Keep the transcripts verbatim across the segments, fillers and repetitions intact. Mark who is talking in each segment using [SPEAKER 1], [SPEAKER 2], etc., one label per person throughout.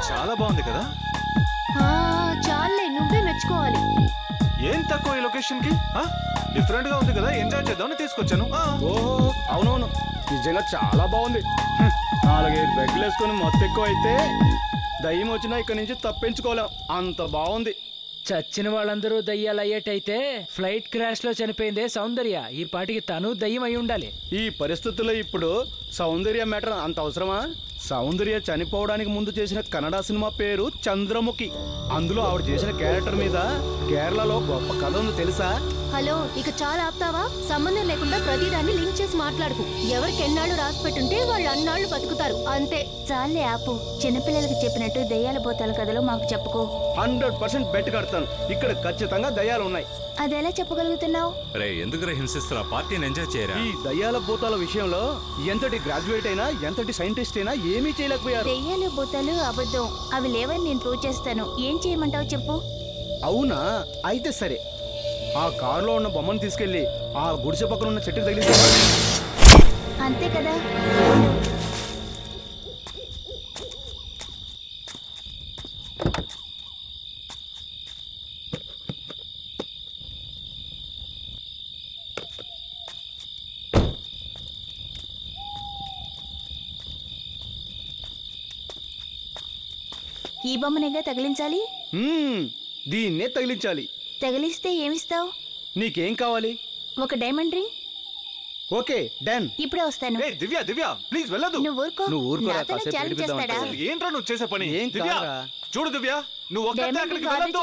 [SPEAKER 1] చాలా బాగుంది కదా?
[SPEAKER 2] చాలే, నువ్వే మెచ్చుకోవాలి.
[SPEAKER 1] ఏం తక్కువ ఈ లొకేషన్ కి? డిఫరెంట్ గా ఉంది కదా, ఎంజాయ్ చేద్దామని తీసుకొచ్చాను.
[SPEAKER 3] ఓహో అవునవును, నిజంగా చాలా బాగుంది. నాలుగైదు బెగ్గులు వేసుకొని మొత్తం ఎక్కువ అయితే దయ్యం వచ్చినా ఇక్కడ నుంచి తప్పించుకోలేం, అంత బాగుంది.
[SPEAKER 4] చచ్చిన వాళ్ళందరూ దయ్యాలు అయ్యేటైతే ఫ్లైట్ క్రాష్ లో చనిపోయిందే సౌందర్య, ఈ పాటికి తను దయ్యం అయి ఉండాలి.
[SPEAKER 3] ఈ పరిస్థితుల్లో ఇప్పుడు సౌందర్య మ్యాటర్ అంత అవసరమా? సౌందర్య చనిపోవడానికి ముందు చేసిన కన్నడ సినిమా పేరు చంద్రముఖి. అందులో ఆవిడ చేసిన క్యారెక్టర్ మీద కేరళలో గొప్ప కథ ఉంది తెలుసా?
[SPEAKER 2] హలో, ఇక చాలా ఆపుతావా? సంబంధం లేకుండా ప్రతిదాన్ని లింక్ చేసి మాట్లాడుకు. ఎవరికి ఎన్నాళ్ళు రాసి పెట్టుంటే వాళ్ళు అన్నాళ్ళు బతుకుతారు, అంతే.
[SPEAKER 5] చాలే ఆపు. చిన్నపిల్లలకి చెప్పినట్టు దయ్యాల పోతాల కథలో మాకు చెప్పుకో.
[SPEAKER 3] హండ్రెడ్ పర్సెంట్ బెట్ కడతాను, ఇక్కడ ఖచ్చితంగా దయ్యాలు ఉన్నాయి.
[SPEAKER 5] అదెలా చెప్పగలుగుతున్నావు?
[SPEAKER 6] రే, ఎందుకు హింసిస్తున్నా? పార్టీని ఎంజాయ్ చేయరా?
[SPEAKER 3] ఈ దయ్యాల భూతాల విషయంలో ఎంతటి గ్రాడ్యుయేట్ అయినా ఎంతటి సైంటిస్ట్ అయినా ఏమీ చేయలేకపోయారు.
[SPEAKER 5] దయ్యాలు భూతాలు అబద్ధం, అవి లేవని నేను ప్రూవ్ చేస్తాను. ఏం చేయమంటావు చెప్పు.
[SPEAKER 3] అవునా, అయితే సరే. ఆ కారులో ఉన్న బొమ్మను తీసుకెళ్లి ఆ గుడిసె పక్కన ఉన్న చెట్టుకు తగిలించా.
[SPEAKER 5] అంతే కదా. ఈ బొమ్మనేగా తగిలించాలి?
[SPEAKER 3] దీన్నే తగిలించాలి.
[SPEAKER 5] తగిలిస్తే ఏమిస్తావు?
[SPEAKER 3] నీకేం కావాలి?
[SPEAKER 5] ఒక డైమండ్ రింగ్.
[SPEAKER 3] Okay done.
[SPEAKER 5] ఇప్పుడే వస్తాను.
[SPEAKER 1] దివ్య దివ్య ప్లీజ్ వెళ్ళదు.
[SPEAKER 5] నువ్వు ఊరుకో.
[SPEAKER 3] నువ్వు ఊరుకోరా,
[SPEAKER 1] ఏంట్రా నువ్వు చేసే పని? దివ్య చూడు, దివ్య నువ్వు ఒక్కటే అక్కడికి వెళ్ళొద్దు.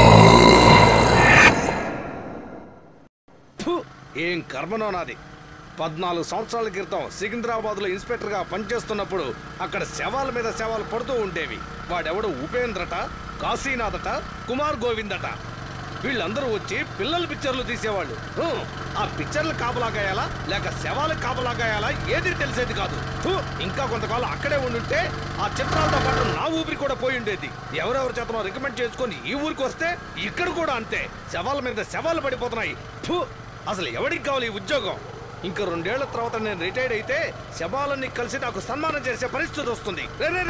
[SPEAKER 3] ఏం కర్మనో నాది. పద్నాలుగు సంవత్సరాల క్రితం సికింద్రాబాద్లో ఇన్స్పెక్టర్గా పనిచేస్తున్నప్పుడు అక్కడ శవాల మీద శవాలు పడుతూ ఉండేవి. వాడెవడు ఉపేంద్రట, కాశీనాథట, కుమార్ గోవిందట. వీళ్ళందరూ వచ్చి పిల్లల పిక్చర్లు తీసేవాళ్ళు. ఆ పిక్చర్లు కాపలాగాయాలా లేక శవాలకు కాపలాగాయాలా ఏది తెలిసేది కాదు. ఇంకా కొంతకాలం అక్కడే ఉండుంటే ఆ చిత్రాలతో పాటు నా ఊపిరి కూడా పోయి ఉండేది. ఎవరెవరి చేతనో రికమెండ్ చేసుకొని ఈ ఊరికి వస్తే ఇక్కడ కూడా అంతే, శవాల మీద శవాలు పడిపోతున్నాయి. అసలు ఎవరికి కావాలి ఈ ఉద్యోగం? ఇంకా రెండేళ్ల తర్వాత నేను రిటైర్డ్ అయితే శవాలన్నీ కలిసి నాకు సన్మానం చేసే పరిస్థితి వస్తుంది.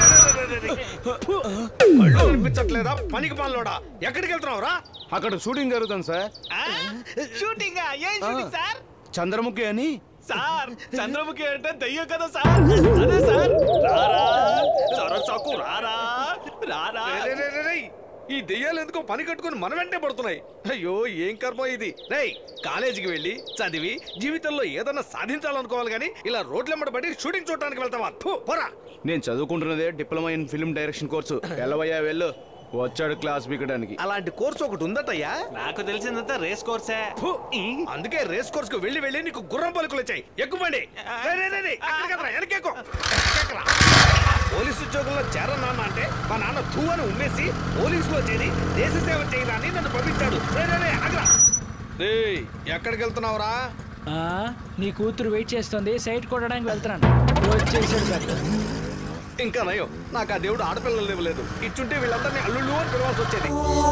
[SPEAKER 3] అనిపించట్లేదా పనికి పనిలోడా? ఎక్కడికి వెళ్తున్నావురా?
[SPEAKER 1] అక్కడ షూటింగ్ జరుగుతుంది సార్.
[SPEAKER 7] Shooting sir?
[SPEAKER 3] చంద్రముఖి అని.
[SPEAKER 7] సార్ చంద్రముఖి అంటే దయ్యం కదా సార్? అదే సార్. రారా సరసాకు రారా రారా.
[SPEAKER 3] ఈ దెయ్యాలు ఎందుకో పని కట్టుకుని మన వెంటే పడుతున్నాయి. అయ్యో ఏం కర్మ ఇది. రేయ్ కాలేజీకి వెళ్ళి చదివి జీవితంలో ఏదన్నా సాధించాలనుకోవాలి కానీ ఇలా రోడ్లెమ్మడి బట్టి షూటింగ్ చూడడానికి వెళ్తావా? పోరా. నేను చదువుకుంటున్నదే diploma in film direction course. వెళ్ళవయ్యా వెళ్ళు. వచ్చాడు క్లాస్ పీకడానికి. అలాంటి కోర్సు ఒకటి ఉందటయ్యా?
[SPEAKER 7] నాకు తెలిసిందంతా రేస్ కోర్సే.
[SPEAKER 3] అందుకే రేస్ కోర్స్ కు వెళ్ళి వెళ్ళి నీకు గుర్రం పలుకులు వచ్చాయి. ఎక్కువండి. పోలీసు ఉద్యోగంలో చేరనాన్న అంటే మా నాన్న తూ అని ఉమ్మేసి పోలీసులో చేరి దేశ సేవ చేయడాన్ని నన్ను పంపించాడు. ఎక్కడికి వెళ్తున్నావురా?
[SPEAKER 4] నీ కూతురు వెయిట్ చేస్తుంది, సైట్ కొట్టడానికి వెళ్తున్నాను. వచ్చేసాడు.
[SPEAKER 3] ఇంకా నయం, నాకు ఆ దేవుడు ఆడపిల్లలు ఇవ్వలేదు. ఇచ్చుంటే వీళ్ళందరినీ అల్లుళ్ళు అని పిలవాల్సి వచ్చేది.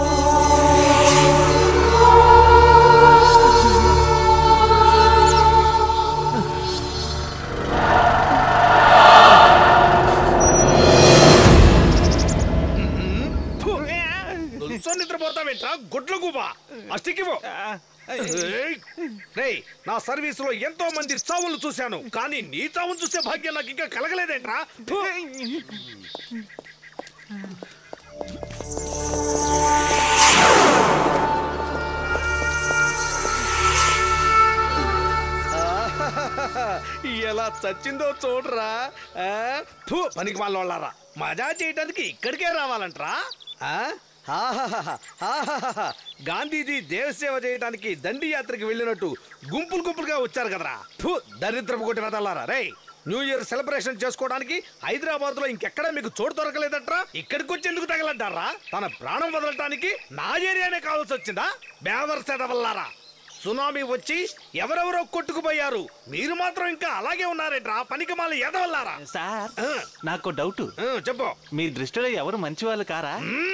[SPEAKER 3] నిద్రపోతావేంట్రా గుడ్ల గుబా? అస్తికివో. నా సర్వీస్ లో ఎంతో మంది చావులు చూశాను, కానీ నీ చావును చూసే భాగ్యం నాకు ఇంకా కలగలేదేంట్రా? ఎలా చచ్చిందో చూడరా. పనికి వాళ్ళ మజా చేయడానికి ఇక్కడికే రావాలంట్రా. గాంధీజీ దేవసేవ చేయడానికి దండి యాత్రకి వెళ్ళినట్టు గుంపులు గుంపులుగా వచ్చారు కదరా. దరిద్రపు కొట్టి వెదలారా. రే న్యూ ఇయర్ సెలబ్రేషన్ చేసుకోవడానికి హైదరాబాద్ లో ఇంకెక్కడా మీకు చోటు దొరకలేదట్రా. ఇక్కడికి వచ్చి ఎందుకు తగలడ్డారా? తన ప్రాణం వదలటానికి నా ఏరియానే కావాల్సి వచ్చిందా? బేవర్సెదవల్లారా. సునామీ వచ్చి ఎవరెవరో కొట్టుకుపోయారు, మీరు మాత్రం ఇంకా అలాగే ఉన్నారేట్రా పనికి మాల ఎదవల్లారా.
[SPEAKER 7] సార్ నాకు డౌట్.
[SPEAKER 3] చెప్పు.
[SPEAKER 7] మీ దృష్టిలో ఎవరు మంచి వాళ్ళు కారా?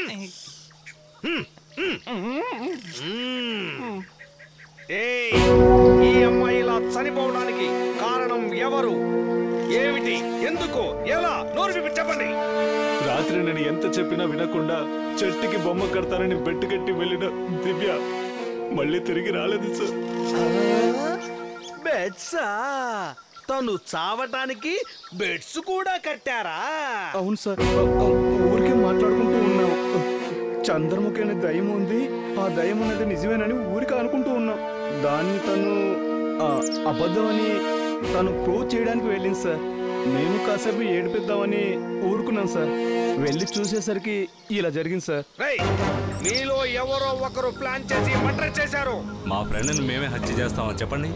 [SPEAKER 3] ఈ అమ్మాయి ఇలా చనిపోవడానికి కారణం ఎవరు, ఏమిటి, ఎందుకు, ఎలా? నోరు విప్పి చెప్పండి.
[SPEAKER 1] రాత్రి నేను ఎంత చెప్పినా వినకుండా చెట్టుకి బొమ్మ కడతానని బెట్టు కట్టి వెళ్ళిన దివ్య మళ్ళీ తిరిగి రాలేదు సార్.
[SPEAKER 3] బెడ్సా? తను చావటానికి బెడ్స్ కూడా కట్టారా?
[SPEAKER 1] అవును సార్. ఊరికే మాట్లాడుకుంటూ ఉన్నాం. చంద్రముఖి అనే దయ్యం ఉంది, ఆ దయ్యం అనేది నిజమేనని ఊరికే అనుకుంటూ ఉన్నాం. దాన్ని తను అబద్ధం అని తను ప్రూవ్ చేయడానికి వెళ్ళింది సార్. నేను కాసేపు ఏడిపిద్దామని ఊరుకున్నాను సార్. వెళ్ళి చూసేసరికి ఇలా జరిగింది సార్.
[SPEAKER 3] మీలో ఎవరో ఒకరు ప్లాన్ చేసి మర్డర్ చేశారు.
[SPEAKER 6] మా ఫ్రెండ్ని మేమే హత్య చేస్తామని చెప్పండి.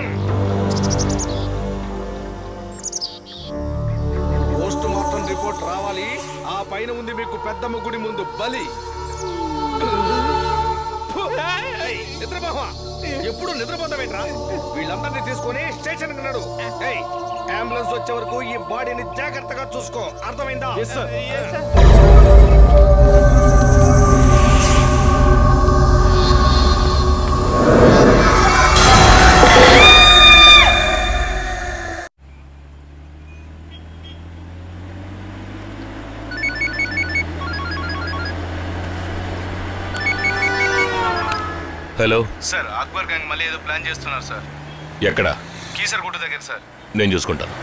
[SPEAKER 3] పోస్ట్ మార్టం రిపోర్ట్ రావాలి. ఆ పైన ఉంది మీకు పెద్దమ్మ గుడి ముందు బలి. నిద్రపోవా? ఎప్పుడు నిద్రపోతావేంట్రా? వీళ్ళందరినీ తీసుకొని స్టేషన్ కి నడు. అంబులెన్స్ వచ్చే వరకు ఈ బాడీని జాగ్రత్తగా చూసుకో, అర్థమైందా?
[SPEAKER 8] హలో
[SPEAKER 1] సార్, అక్బర్ గ్యాంగ్ మళ్ళీ ఏదో ప్లాన్ చేస్తున్నారు సార్.
[SPEAKER 8] ఎక్కడ?
[SPEAKER 1] కీసర్ గుట్ట దగ్గర సార్.
[SPEAKER 8] నేను చూసుకుంటాను.